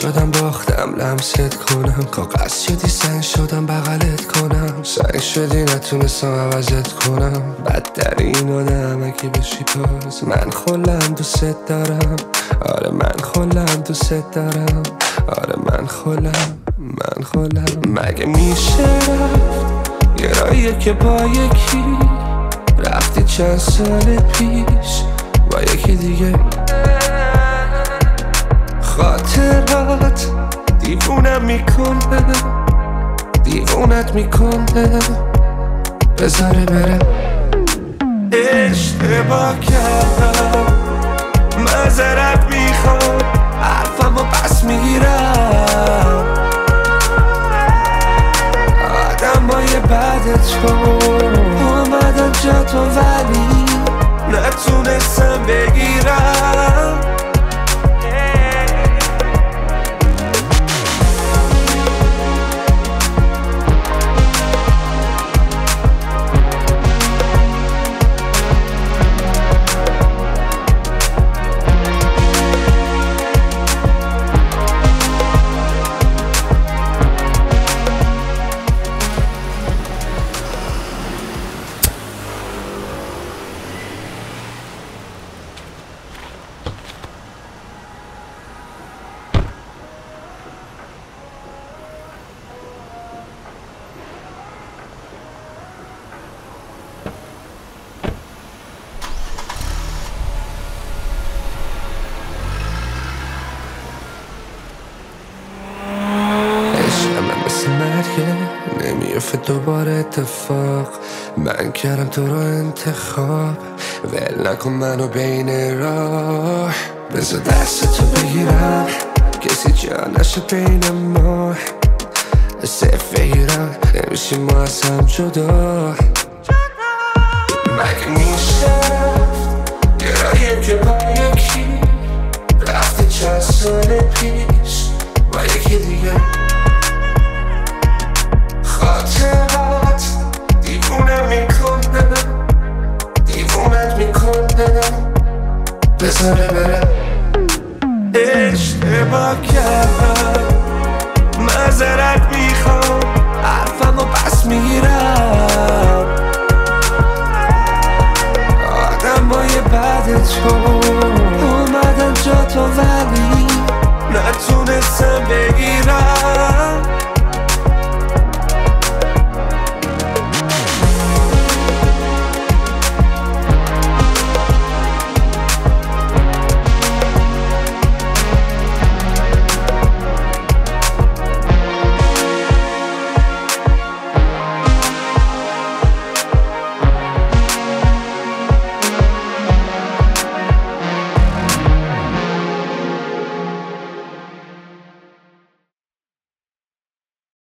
شدم باختم لمست کنم، کاغذ شدی سنگ شدم بغلت کنم، سنگ شدی نتونستم عوضت کنم، بدترین آدم اگه بشی پاس. من خلم دوست دارم، آره من خلم دوست دارم، آره من خلم. مگه میشه رفت یه راهیه که با یکی رفتی چند سال پیش با یکی دیگه؟ خاطرات دیوونم میکنه، دیوونت میکنه، بذاره برم. اشتباه کردم، معذرت میخوام، حرفمو پس میگیرم. آدمای بعد تو اومدن جا تو ولی نتونستم بگیرم. من مثل مرگه نمیافته دوباره اتفاق، من کردم تو رو انتخاب، ول نکن منو بین راه، بذار دست تو بگیرم، کسی جا نشه بین ما، سفیرم نمیشیم ما از هم جدا. مگه میشه یه راهیم که با یکی رفتی چند سال پیش